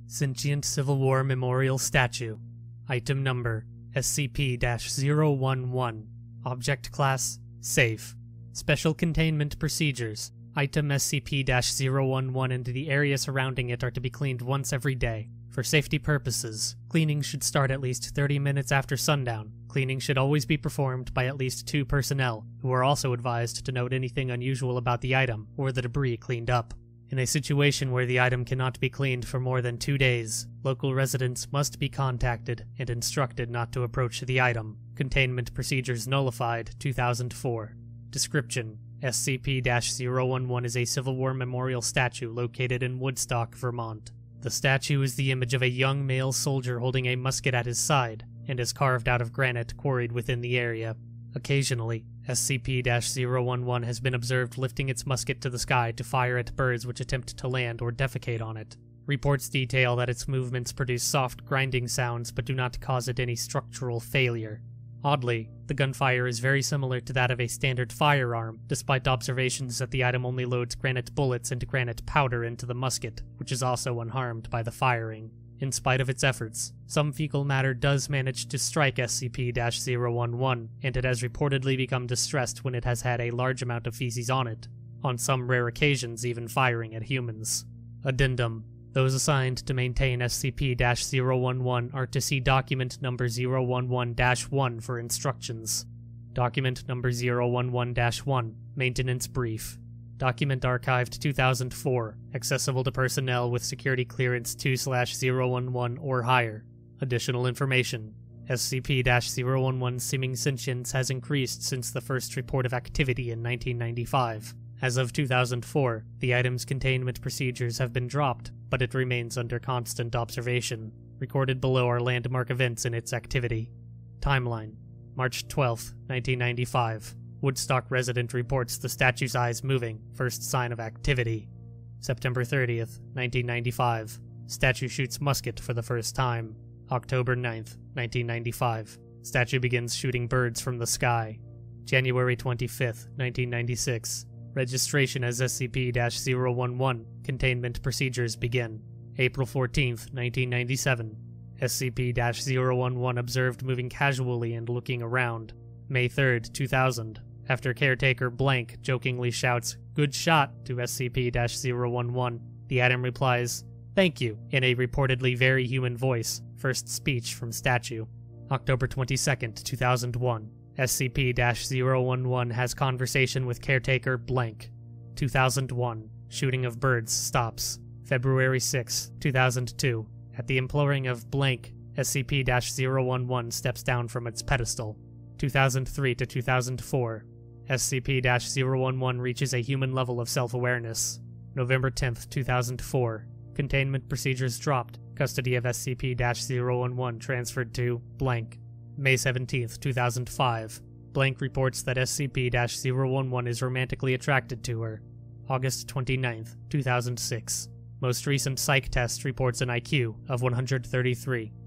Sentient Civil War Memorial Statue. Item number SCP-011. Object Class Safe. Special Containment Procedures. Item SCP-011 and the area surrounding it are to be cleaned once every day. For safety purposes, cleaning should start at least 30 minutes after sundown. Cleaning should always be performed by at least 2 personnel, who are also advised to note anything unusual about the item or the debris cleaned up. In a situation where the item cannot be cleaned for more than 2 days, local residents must be contacted and instructed not to approach the item. Containment Procedures Nullified, 2004. Description: SCP-011 is a Civil War memorial statue located in Woodstock, Vermont. The statue is the image of a young male soldier holding a musket at his side, and is carved out of granite quarried within the area. Occasionally, SCP-011 has been observed lifting its musket to the sky to fire at birds which attempt to land or defecate on it. Reports detail that its movements produce soft grinding sounds but do not cause it any structural failure. Oddly, the gunfire is very similar to that of a standard firearm, despite observations that the item only loads granite bullets and granite powder into the musket, which is also unharmed by the firing. In spite of its efforts, some fecal matter does manage to strike SCP-011, and it has reportedly become distressed when it has had a large amount of feces on it, on some rare occasions even firing at humans. Addendum: those assigned to maintain SCP-011 are to see Document Number 011-1 for instructions. Document Number 011-1, Maintenance Brief. Document archived 2004, accessible to personnel with security clearance 2/011 or higher. Additional information: SCP-011's seeming sentience has increased since the first report of activity in 1995. As of 2004, the item's containment procedures have been dropped, but it remains under constant observation. Recorded below are landmark events in its activity. Timeline: March 12, 1995. Woodstock resident reports the statue's eyes moving, first sign of activity. September 30th, 1995. Statue shoots musket for the first time. October 9th, 1995. Statue begins shooting birds from the sky. January 25th, 1996. Registration as SCP-011. Containment procedures begin. April 14th, 1997. SCP-011 observed moving casually and looking around. May 3rd, 2000. After caretaker Blank jokingly shouts, "Good shot," to SCP-011, the item replies, "Thank you," in a reportedly very human voice. First speech from statue. October 22nd, 2001. SCP-011 has conversation with caretaker Blank. 2001. Shooting of birds stops. February 6, 2002. At the imploring of Blank, SCP-011 steps down from its pedestal. 2003 to 2004. SCP-011 reaches a human level of self-awareness. November 10th, 2004. Containment procedures dropped. Custody of SCP-011 transferred to Blank. May 17th, 2005. Blank reports that SCP-011 is romantically attracted to her. August 29th, 2006. Most recent psych test reports an IQ of 133.